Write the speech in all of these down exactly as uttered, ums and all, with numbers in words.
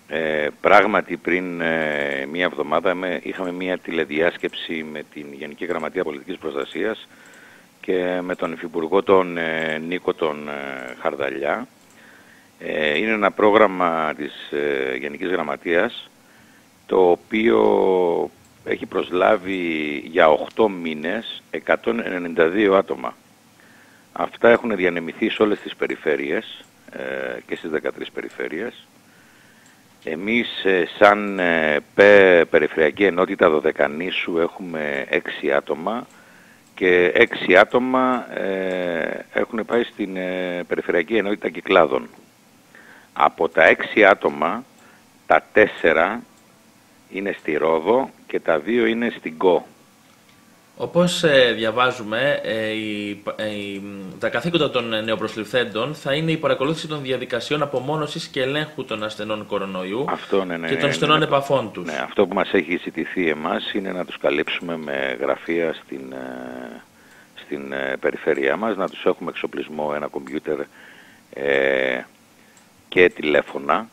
Ε, πράγματι πριν ε, μία εβδομάδα με, είχαμε μία τηλεδιάσκεψη με την Γενική Γραμματεία Πολιτικής Προστασίας και με τον Υφυπουργό τον ε, Νίκο τον ε, Χαρδαλιά. Ε, είναι ένα πρόγραμμα της ε, Γενικής Γραμματείας το οποίο έχει προσλάβει για οκτώ μήνες εκατόν ενενήντα δύο άτομα. Αυτά έχουν διανεμηθεί σε όλες τις περιφέρειες ε, και στις δεκατρείς περιφέρειες. Εμείς ε, σαν ε, πε, Περιφερειακή Ενότητα Δωδεκανήσου έχουμε έξι άτομα και έξι άτομα ε, έχουν πάει στην ε, Περιφερειακή Ενότητα Κυκλάδων. Από τα έξι άτομα, τα τέσσερα είναι στη Ρόδο και τα δύο είναι στην ΚΟ. Όπως ε, διαβάζουμε, ε, η, ε, η, τα καθήκοντα των νεοπροσληφθέντων θα είναι η παρακολούθηση των διαδικασιών απομόνωσης και ελέγχου των ασθενών κορονοϊού αυτό, ναι, ναι, και των στενών ναι, επαφών τους. Ναι, αυτό που μας έχει ζητηθεί εμάς είναι να τους καλύψουμε με γραφεία στην, ε, στην ε, περιφέρειά μας, να τους έχουμε εξοπλισμό, ένα κομπιούτερ ε, και τηλέφωνα.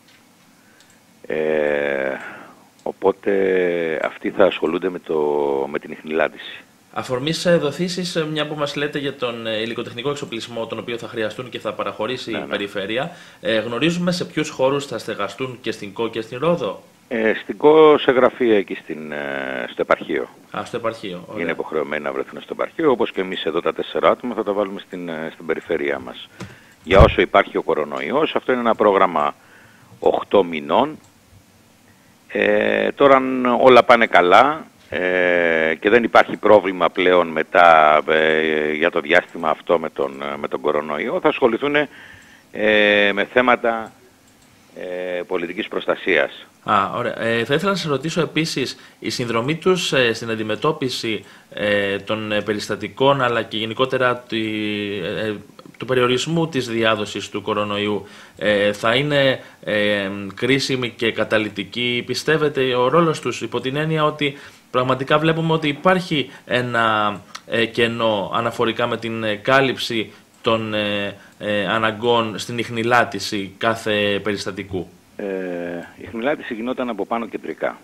Ε, οπότε αυτοί θα ασχολούνται με, το, με την ιχνηλάτηση. Αφορμή σε δοθήσεις, μια που μας λέτε για τον υλικοτεχνικό εξοπλισμό τον οποίο θα χρειαστούν και θα παραχωρήσει ναι, η ναι. περιφέρεια, ε, γνωρίζουμε σε ποιους χώρους θα στεγαστούν και στην ΚΟ και στην Ρόδο? Ε, στην ΚΟ σε γραφεία εκεί στην, ε, στο επαρχείο. Α, στο επαρχείο. Ωραία. Είναι υποχρεωμένοι να βρεθούν στο επαρχείο, όπως και εμείς εδώ τα τέσσερα άτομα θα τα βάλουμε στην, στην περιφέρειά μας. Για όσο υπάρχει ο κορονοϊός, αυτό είναι ένα πρόγραμμα οκτώ μηνών. Ε, τώρα αν όλα πάνε καλά ε, και δεν υπάρχει πρόβλημα πλέον μετά ε, για το διάστημα αυτό με τον, με τον κορονοϊό, θα ασχοληθούν ε, με θέματα ε, πολιτικής προστασίας. Α, ωραία. Ε, θα ήθελα να σας ρωτήσω επίσης, η συνδρομή τους ε, στην αντιμετώπιση ε, των ε, περιστατικών αλλά και γενικότερα τη, ε, του περιορισμού της διάδοσης του κορονοϊού ε, θα είναι ε, κρίσιμη και καταλυτική, πιστεύετε, ο ρόλος τους, υπό την έννοια ότι πραγματικά βλέπουμε ότι υπάρχει ένα ε, κενό αναφορικά με την ε, κάλυψη των ε, ε, αναγκών στην ιχνηλάτηση κάθε περιστατικού? Ε, η ιχνηλάτηση γινόταν από πάνω κεντρικά.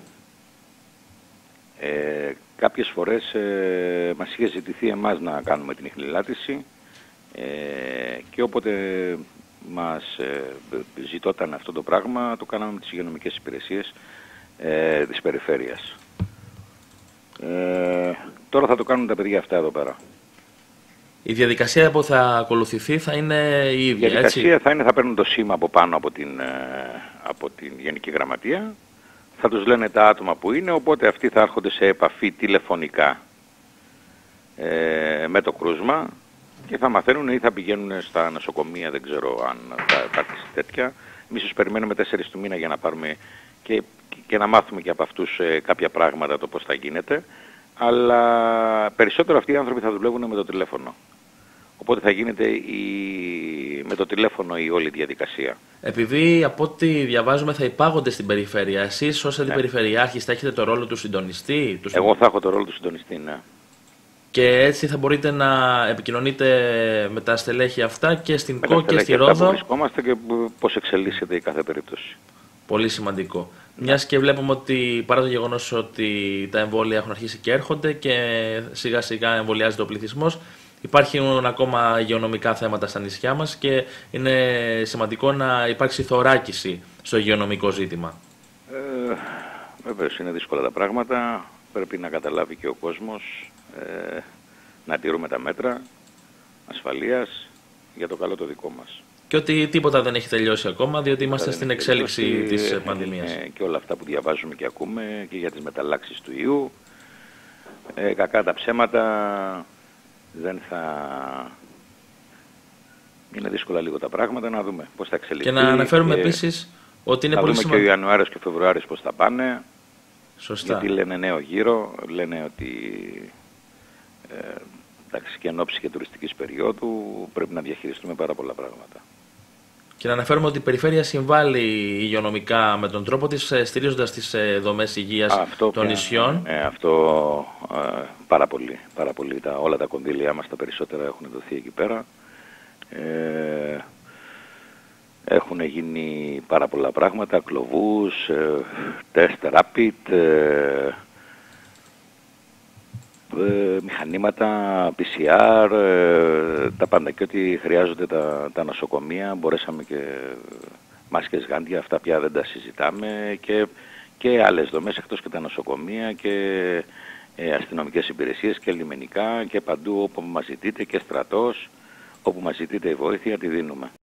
Ε, κάποιες φορές ε, μας είχε ζητηθεί εμάς να κάνουμε την ιχνηλάτηση ε, και όποτε μας ε, ζητόταν αυτό το πράγμα το κάναμε με τις υγειονομικές υπηρεσίες ε, της περιφέρειας. Ε, τώρα θα το κάνουν τα παιδιά αυτά εδώ πέρα. Η διαδικασία που θα ακολουθηθεί θα είναι η ίδια, η διαδικασία έτσι? θα είναι, θα παίρνουν το σήμα από πάνω από την, από την Γενική Γραμματεία, θα τους λένε τα άτομα που είναι, οπότε αυτοί θα έρχονται σε επαφή τηλεφωνικά ε, με το κρούσμα και θα μαθαίνουν ή θα πηγαίνουν στα νοσοκομεία, δεν ξέρω αν θα υπάρξει τέτοια. Εμείς τους περιμένουμε τέσσερις του μήνα για να πάρουμε και, και να μάθουμε και από αυτούς ε, κάποια πράγματα το πώς θα γίνεται, αλλά περισσότερο αυτοί οι άνθρωποι θα δουλεύουν με το τηλέφωνο. Οπότε θα γίνεται η... με το τηλέφωνο η όλη διαδικασία. Επειδή από ό,τι διαβάζουμε θα υπάγονται στην περιφέρεια, εσείς ως αντιπεριφερειάρχης θα έχετε το ρόλο του συντονιστή? Του... Εγώ θα έχω το ρόλο του συντονιστή, ναι. Και έτσι θα μπορείτε να επικοινωνείτε με τα στελέχη αυτά και στην ΚΟ και στη Ρόδο. Που βρισκόμαστε και πώς εξελίσσεται η κάθε περίπτωση. Πολύ σημαντικό. Μιας και βλέπουμε ότι παρά το γεγονός ότι τα εμβόλια έχουν αρχίσει και έρχονται και σιγά σιγά εμβολιάζεται ο πληθυσμός, υπάρχουν ακόμα υγειονομικά θέματα στα νησιά μας και είναι σημαντικό να υπάρξει θωράκιση στο υγειονομικό ζήτημα. Ε, Βέβαιως είναι δύσκολα τα πράγματα. Πρέπει να καταλάβει και ο κόσμος ε, να τηρούμε τα μέτρα ασφαλείας για το καλό το δικό μας. Και ότι τίποτα δεν έχει τελειώσει ακόμα, διότι είμαστε στην εξέλιξη τελειώσει, της πανδημίας. Ε, και όλα αυτά που διαβάζουμε και ακούμε και για τις μεταλλάξεις του ιού. Ε, κακά τα ψέματα, δεν θα... Είναι δύσκολα λίγο τα πράγματα, να δούμε πώς θα εξελιχθεί. Και να αναφέρουμε και... επίσης ότι είναι να πολύ σημαντικό. Να δούμε και ο Ιανουάριος και ο Φεβρουάριος πώς θα πάνε. Σωστά. Γιατί λένε νέο γύρο, λένε ότι ε, εντάξει, και εν ώψη και τουριστικής περίοδου πρέπει να διαχειριστούμε πάρα πολλά πράγματα. Και να αναφέρουμε ότι η περιφέρεια συμβάλλει υγειονομικά με τον τρόπο της, στηρίζοντας τις δομές υγείας αυτό των νησιών. Ε, αυτό ε, πάρα πολύ. Πάρα πολύ. Τα, όλα τα κονδύλια μας τα περισσότερα έχουν δοθεί εκεί πέρα. Ε, Έχουν γίνει πάρα πολλά πράγματα, κλωβούς, ε, τεστ rapid, ε, ε, μηχανήματα, πι σι αρ, ε, τα πάντα και ό,τι χρειάζονται τα, τα νοσοκομεία. Μπορέσαμε και μάσκες, γάντια, αυτά πια δεν τα συζητάμε, και, και άλλες δομές εκτός και τα νοσοκομεία και ε, αστυνομικές υπηρεσίες και λιμενικά και παντού όπου μας ζητείτε, και στρατός, όπου μας ζητείτε η βοήθεια τη δίνουμε.